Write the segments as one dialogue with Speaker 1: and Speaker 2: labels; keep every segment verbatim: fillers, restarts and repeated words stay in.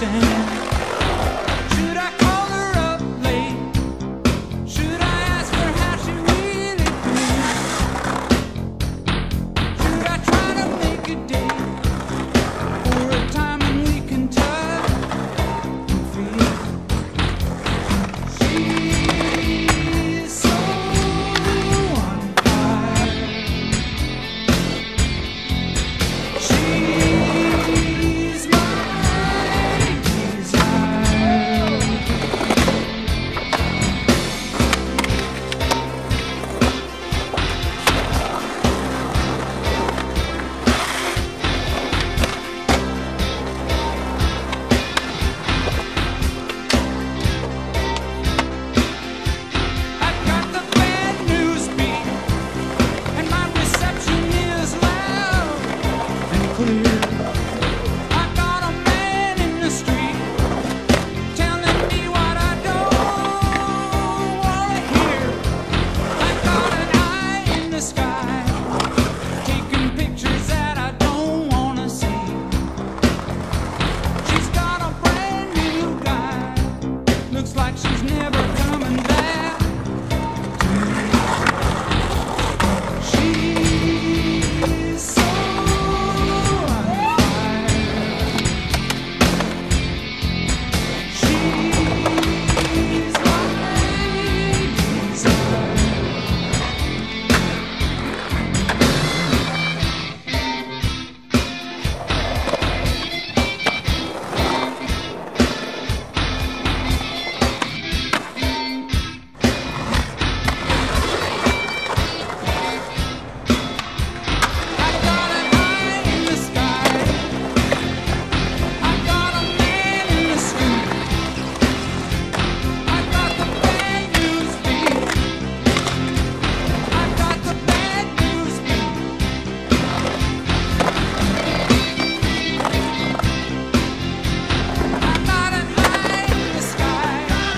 Speaker 1: understand. Should I call her up late? Should I ask her how she really feels? Should I try to make a date for a time when we can touch and feel? She's so on fire. She's my desire. I've got the bad news beat, and my reception is loud and clear. I got a man in the street telling me what I don't wanna hear. I got an eye in the sky, taking pictures that I don't wanna see. She's got a brand new guy, looks like she's never coming back to me. She's so on fire. She's my desire. I got an eye in the sky. I got a man in the street. I got the bad news beat. I got the bad news beat. I got an eye in the sky.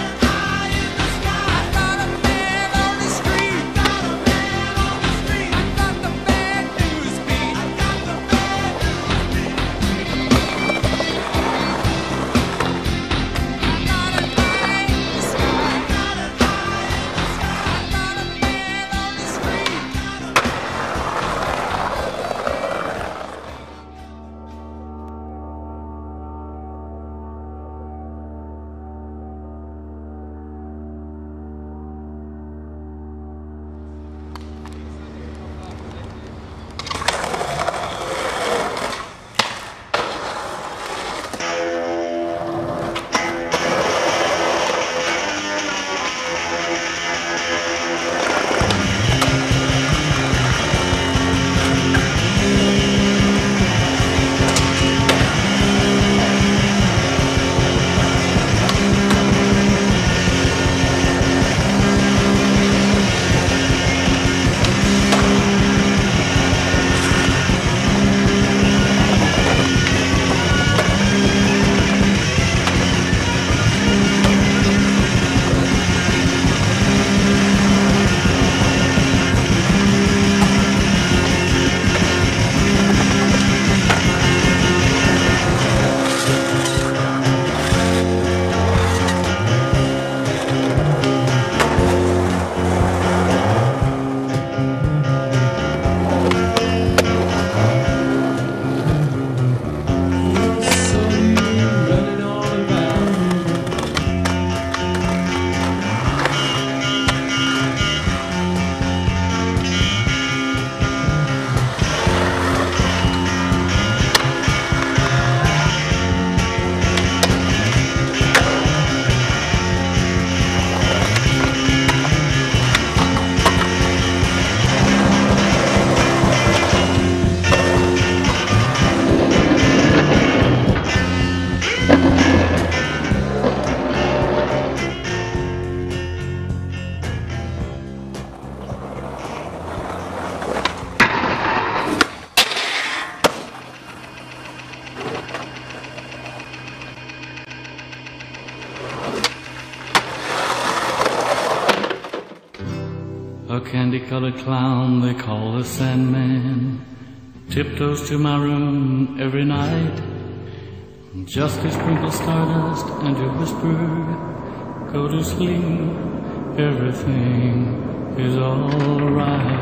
Speaker 1: I got a man on the street. I got the bad news beat. I got the bad news beat. I got an eye in the sky. I got a man on the street.
Speaker 2: A candy-colored clown they call the Sandman tiptoes to my room every night. Just to sprinkle stardust and to whisper, go to sleep, everything is alright.